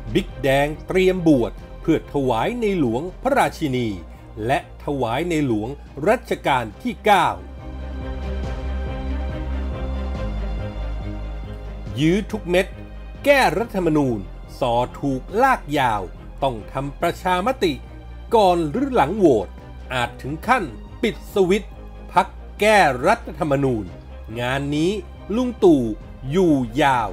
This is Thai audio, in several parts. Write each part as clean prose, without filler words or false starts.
บิ๊กแดงเตรียมบวชเพื่อถวายในหลวงพระราชินีและถวายในหลวงรัชกาลที่ 9 ยื้อทุกเม็ดแก้รัฐธรรมนูญสอถูกลากยาวต้องทำประชามติก่อนหรือหลังโหวตอาจถึงขั้นปิดสวิตช์พักแก้รัฐธรรมนูญงานนี้ลุงตู่อยู่ยาว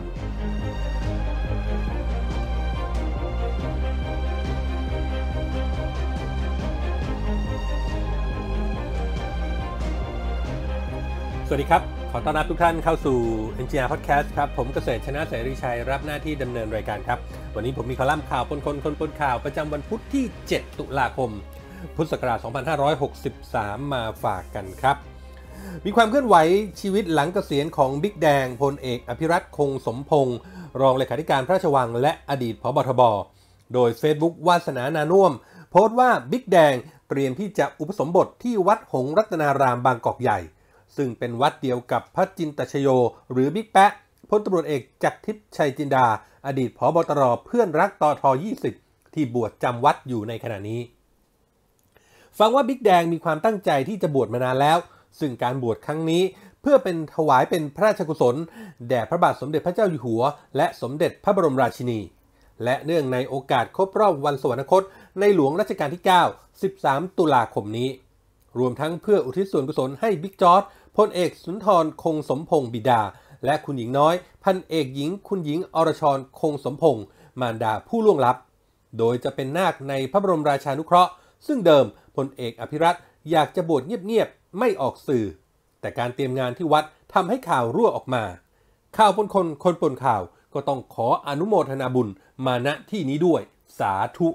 สวัสดีครับขอต้อนรับทุกท่านเข้าสู่ NGR Podcast ครับผมเกษตรชนะเสรีชัยรับหน้าที่ดำเนินรายการครับวันนี้ผมมีคอลัมน์ข่าวปนข่าวประจำวันพุธที่ 7 ตุลาคม พุทธศักราช 2563 มาฝากกันครับมีความเคลื่อนไหวชีวิตหลังเกษียณของบิ๊กแดงพลเอกอภิรัตคงสมพงษ์รองเลขาธิการพระราชวังและอดีตผบ.ทบ.โดย Facebook วาสนานานุ่วมโพสต์ว่าบิ๊กแดงเตรียมที่จะอุปสมบทที่วัดหงส์รัตนารามบางกอกใหญ่ซึ่งเป็นวัดเดียวกับพระจินตชโยหรือบิ๊กแปะพลตำรวจเอกจักรทิพย์ชัยจินดาอดีตผบ.ตรเพื่อนรักตท20ที่บวชจำวัดอยู่ในขณะนี้ฟังว่าบิ๊กแดงมีความตั้งใจที่จะบวชมานานแล้วซึ่งการบวชครั้งนี้เพื่อเป็นถวายเป็นพระราชกุศลแด่พระบาทสมเด็จพระเจ้าอยู่หัวและสมเด็จพระบรมราชินีและเนื่องในโอกาสครบรอบวันสวรรคตในหลวงรัชกาลที่ 9 13 ตุลาคมนี้รวมทั้งเพื่ออุทิศส่วนกุศลให้บิ๊กจอร์จพลเอกสุนทรคงสมพงษ์บิดาและคุณหญิงน้อยพันเอกหญิงคุณหญิงอรชรคงสมพงษ์มารดาผู้ล่วงลับโดยจะเป็นนาคในพระบรมราชานุเคราะห์ซึ่งเดิมพลเอกอภิรัตน์อยากจะบวชเงียบๆไม่ออกสื่อแต่การเตรียมงานที่วัดทำให้ข่าวรั่วออกมาข่าวปนคนปนข่าวก็ต้องขออนุโมทนาบุญมาณที่นี้ด้วยสาธุ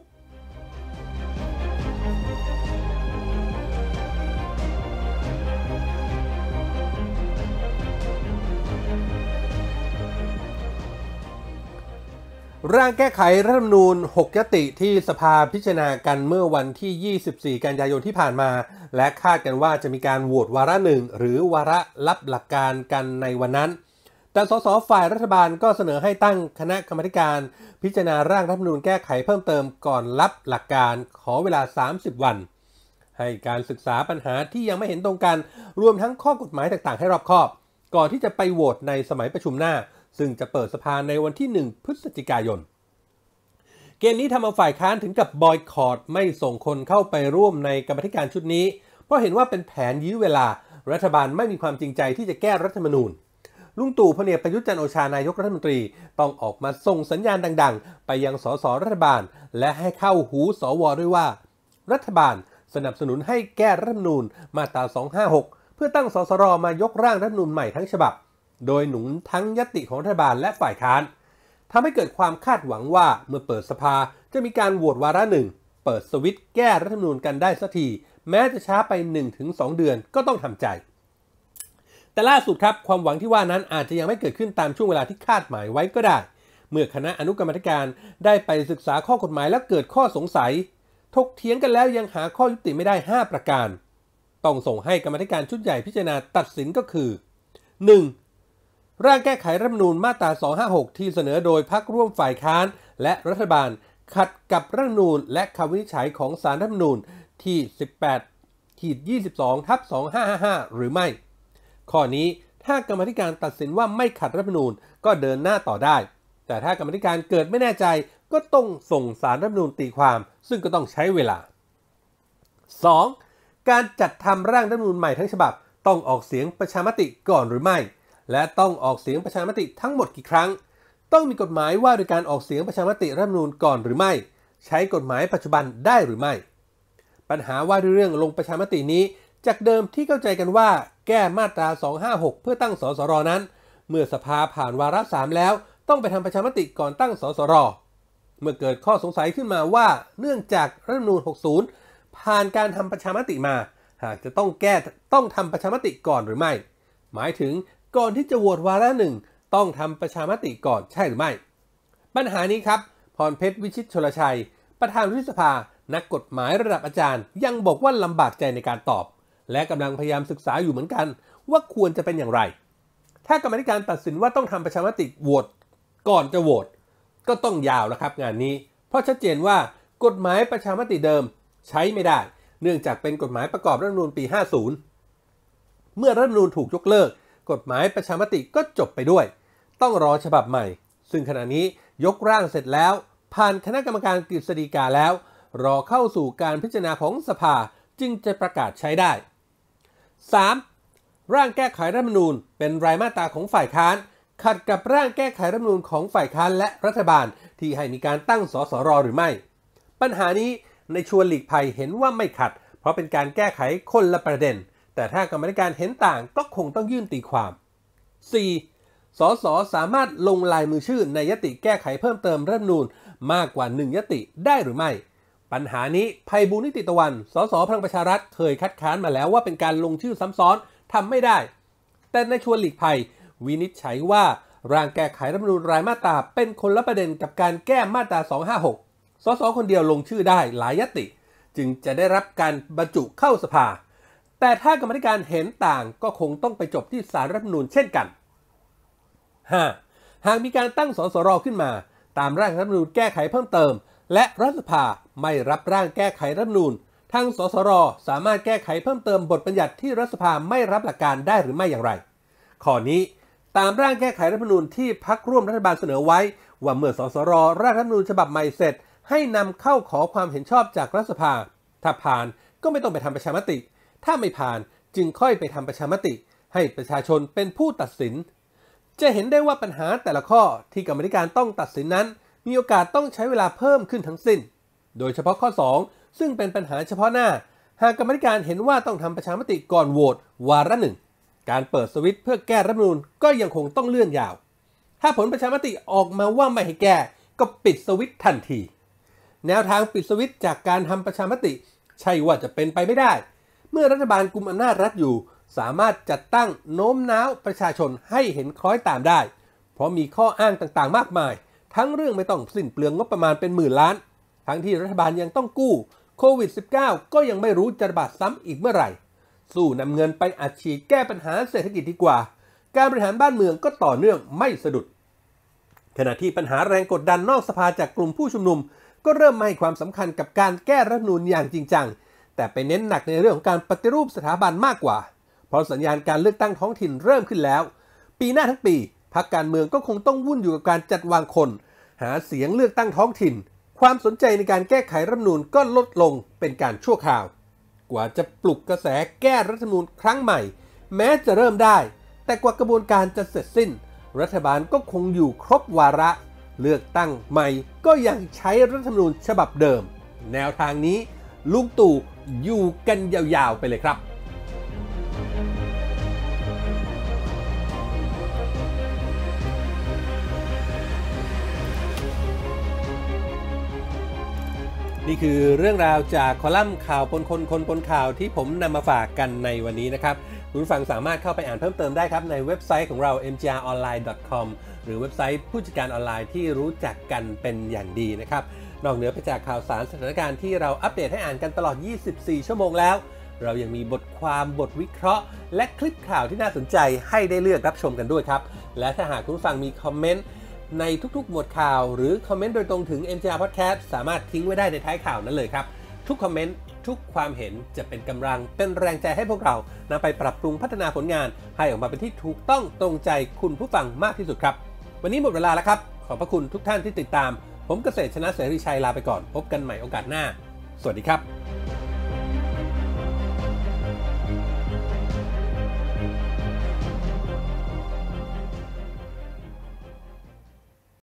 ร่างแก้ไขรัฐธรรมนูญ 6 ยติที่สภาพิจารณากันเมื่อวันที่ 24 กันยายนที่ผ่านมาและคาดกันว่าจะมีการโหวตวาระหนึ่งหรือวาระรับหลักการกันในวันนั้นแต่สสฝ่ายรัฐบาลก็เสนอให้ตั้งคณะกรรมาธิการพิจารณาร่างรัฐธรรมนูญแก้ไขเพิ่มเติมก่อนรับหลักการขอเวลา 30 วันให้การศึกษาปัญหาที่ยังไม่เห็นตรงกันรวมทั้งข้อกฎหมายต่างๆให้รอบคอบก่อนที่จะไปโหวตในสมัยประชุมหน้าซึ่งจะเปิดสภาในวันที่ 1 พฤศจิกายนเกมนี้ทำเอาฝ่ายค้านถึงกับบอยคอตไม่ส่งคนเข้าไปร่วมในกรรมาธิการชุดนี้เพราะเห็นว่าเป็นแผนยื้อเวลารัฐบาลไม่มีความจริงใจที่จะแก้รัฐธรรมนูญลุงตู่พลเอกประยุทธ์จันทร์โอชานายกรัฐมนตรีต้องออกมาส่งสัญญาณดังๆไปยังสสรัฐบาลและให้เข้าหูสวด้วยว่ารัฐบาลสนับสนุนให้แก้รัฐธรรมนูญมาตรา256เพื่อตั้งสสรมายกร่างรัฐธรรมนูญใหม่ทั้งฉบับโดยหนุนทั้งญัตติของรัฐบาลและฝ่ายค้านทำให้เกิดความคาดหวังว่าเมื่อเปิดสภาจะมีการโหวตวาระหนึ่งเปิดสวิตช์แก้รัฐธรรมนูญกันได้สักทีแม้จะช้าไป 1-2 เดือนก็ต้องทำใจแต่ล่าสุดครับความหวังที่ว่านั้นอาจจะยังไม่เกิดขึ้นตามช่วงเวลาที่คาดหมายไว้ก็ได้เมื่อคณะอนุกรรมาธิการได้ไปศึกษาข้อกฎหมายและเกิดข้อสงสัยถกเถียงกันแล้วยังหาข้อยุติไม่ได้5ประการต้องส่งให้กรรมาธิการชุดใหญ่พิจารณาตัดสินก็คือ 1. ร่างแก้ไขรัฐธรรมนูญมาตรา256ที่เสนอโดยพรรคร่วมฝ่ายค้านและรัฐบาลขัดกับรัฐธรรมนูญและคำวินิจฉัยของศาลรัฐธรรมนูญที่ 18-22/2555 หรือไม่ข้อนี้ถ้ากรรมาธิการตัดสินว่าไม่ขัดรัฐธรรมนูญก็เดินหน้าต่อได้แต่ถ้ากรรมาธิการเกิดไม่แน่ใจก็ต้องส่งศาลรัฐธรรมนูญตีความซึ่งก็ต้องใช้เวลา 2. การจัดทำร่างรัฐธรรมนูญใหม่ทั้งฉบับต้องออกเสียงประชามติก่อนหรือไม่และต้องออกเสียงประชามติทั้งหมดกี่ครั้งต้องมีกฎหมายว่าโดยการออกเสียงประชามติรัฐธรรมนูญก่อนหรือไม่ใช้กฎหมายปัจจุบันได้หรือไม่ปัญหาว่าด้วยเรื่องลงประชามตินี้จากเดิมที่เข้าใจกันว่าแก้มาตรา256เพื่อตั้งสสรนั้นเมื่อสภาผ่านวาระ3แล้วต้องไปทำประชามติก่อนตั้งสสรเมื่อเกิดข้อสงสัยขึ้นมาว่าเนื่องจากรัฐธรรมนูญ60ผ่านการทำประชามติมาหากจะต้องแก้ต้องทำประชามติก่อนหรือไม่หมายถึงก่อนที่จะโหวตวาระหนึ่งต้องทำประชามติก่อนใช่หรือไม่ปัญหานี้ครับพรเพชรวิชิตชลชัยประธานวุฒิสภานักกฎหมายระดับอาจารย์ยังบอกว่าลำบากใจในการตอบและกำลังพยายามศึกษาอยู่เหมือนกันว่าควรจะเป็นอย่างไรถ้ากรรมาธิการตัดสินว่าต้องทำประชามติโหวตก่อนจะโหวตก็ต้องยาวแล้วครับงานนี้เพราะชัดเจนว่ากฎหมายประชามติเดิมใช้ไม่ได้เนื่องจากเป็นกฎหมายประกอบรัฐธรรมนูญปี 50 เมื่อรัฐธรรมนูญถูกยกเลิกกฎหมายประชามติก็จบไปด้วยต้องรอฉบับใหม่ซึ่งขณะนี้ยกร่างเสร็จแล้วผ่านคณะกรรมการกฤษฎีกาแล้วรอเข้าสู่การพิจารณาของสภาจึงจะประกาศใช้ได้ 3. ร่างแก้ไขรัฐธรรมนูญเป็นรายมาตราของฝ่ายค้านขัดกับร่างแก้ไขรัฐธรรมนูญของฝ่ายค้านและรัฐบาลที่ให้มีการตั้งสสร.หรือไม่ปัญหานี้ในชวนหลีกภัยเห็นว่าไม่ขัดเพราะเป็นการแก้ไขคนละประเด็นแต่ถ้ากรรมการเห็นต่างก็คงต้องยื่นตีความ 4. สสสามารถลงลายมือชื่อในยติแก้ไขเพิ่มเติมรัฐธรรมนูญมากกว่า1ยติได้หรือไม่ปัญหานี้ไพบูลย์ นิติตะวันสสพลังประชารัฐเคยคัดค้านมาแล้วว่าเป็นการลงชื่อซ้ำซ้อนทำไม่ได้แต่ในชวนหลีกภัยวินิจฉัยว่าร่างแก้ไขรัฐธรรมนูญรายมาตราเป็นคนละประเด็นกับการแก้มาตรา256สสคนเดียวลงชื่อได้หลายยติจึงจะได้รับการบรรจุเข้าสภาแต่ถ้ากรรมการเห็นต่างก็คงต้องไปจบที่ศาลรัฐธรรมนูญเช่นกัน 5. หากมีการตั้งสสร.ขึ้นมาตามร่างรัฐธรรมนูญแก้ไขเพิ่มเติมและรัฐสภาไม่รับร่างแก้ไขรัฐธรรมนูญทางสสร.สามารถแก้ไขเพิ่มเติมบทบัญญัติที่รัฐสภาไม่รับหลักการได้หรือไม่อย่างไรข้อนี้ตามร่างแก้ไขรัฐธรรมนูญที่พรรคร่วมรัฐบาลเสนอไว้ว่าเมื่อสสร.ร่างรัฐธรรมนูญฉบับใหม่เสร็จให้นำเข้าขอความเห็นชอบจากรัฐสภาถ้าผ่านก็ไม่ต้องไปทำประชามติถ้าไม่ผ่านจึงค่อยไปทำประชามติให้ประชาชนเป็นผู้ตัดสินจะเห็นได้ว่าปัญหาแต่ละข้อที่กรรมการต้องตัดสินนั้นมีโอกาสต้องใช้เวลาเพิ่มขึ้นทั้งสิ้นโดยเฉพาะข้อ 2ซึ่งเป็นปัญหาเฉพาะหน้าหากกรรมการเห็นว่าต้องทำประชามติก่อนโหวตวาระหนึ่งการเปิดสวิตช์เพื่อแก้รัฐธรรมนูญก็ยังคงต้องเลื่อนยาวถ้าผลประชามติออกมาว่าไม่ให้แก้ก็ปิดสวิตช์ทันทีแนวทางปิดสวิตช์จากการทำประชามติใช่ว่าจะเป็นไปไม่ได้เมื่อรัฐบาลกุมอำนาจรัฐอยู่สามารถจัดตั้งโน้มน้าวประชาชนให้เห็นคล้อยตามได้เพราะมีข้ออ้างต่างๆมากมายทั้งเรื่องไม่ต้องสิ้นเปลืองงบประมาณเป็นหมื่นล้านทั้งที่รัฐบาลยังต้องกู้โควิด -19 ก็ยังไม่รู้จะระบาดซ้ำอีกเมื่อไหร่สู้นำเงินไปอัดฉีดแก้ปัญหาเศรษฐกิจดีกว่าการบริหารบ้านเมืองก็ต่อเนื่องไม่สะดุดขณะที่ปัญหาแรงกดดันนอกสภาจากกลุ่มผู้ชุมนุมก็เริ่มให้ความสำคัญกับการแก้รัฐธรรมนูญอย่างจริงจังแต่ไปเน้นหนักในเรื่องของการปฏิรูปสถาบันมากกว่าเพราะสัญญาณการเลือกตั้งท้องถิ่นเริ่มขึ้นแล้วปีหน้าทั้งปีพรรคการเมืองก็คงต้องวุ่นอยู่กับการจัดวางคนหาเสียงเลือกตั้งท้องถิ่นความสนใจในการแก้ไขรัฐธรรมนูญก็ลดลงเป็นการชั่วคราวกว่าจะปลุกกระแสแก้รัฐธรรมนูญครั้งใหม่แม้จะเริ่มได้แต่กว่ากระบวนการจะเสร็จสิ้นรัฐบาลก็คงอยู่ครบวาระเลือกตั้งใหม่ก็ยังใช้รัฐธรรมนูญฉบับเดิมแนวทางนี้ลุงตู่อยู่กันยาวๆไปเลยครับนี่คือเรื่องราวจากคอลัมน์ข่าวปนคนคนปนข่าวที่ผมนำมาฝากกันในวันนี้นะครับคุณผู้ฟังสามารถเข้าไปอ่านเพิ่มเติมได้ครับในเว็บไซต์ของเรา mgronline.com หรือเว็บไซต์ผู้จัดการออนไลน์ที่รู้จักกันเป็นอย่างดีนะครับนอกเหนือไปจากข่าวสารสถานการณ์ที่เราอัปเดตให้อ่านกันตลอด 24 ชั่วโมงแล้วเรายังมีบทความบทวิเคราะห์และคลิปข่าวที่น่าสนใจให้ได้เลือกรับชมกันด้วยครับและถ้าหากคุณผู้ฟังมีคอมเมนต์ในทุกๆหมวดข่าวหรือคอมเมนต์โดยตรงถึง MGR Podcast สามารถทิ้งไว้ได้ในท้ายข่าวนั้นเลยครับทุกคอมเมนต์ทุกความเห็นจะเป็นกำลังเป็นแรงใจให้พวกเรานำไปปรับปรุงพัฒนาผลงานให้ออกมาเป็นที่ถูกต้องตรงใจคุณผู้ฟังมากที่สุดครับวันนี้หมดเวลาแล้วครับขอบพระคุณทุกท่านที่ติดตามผมเกษตรชนะเสรีชัยลาไปก่อนพบกันใหม่โอกาสหน้าสวัสดีครับ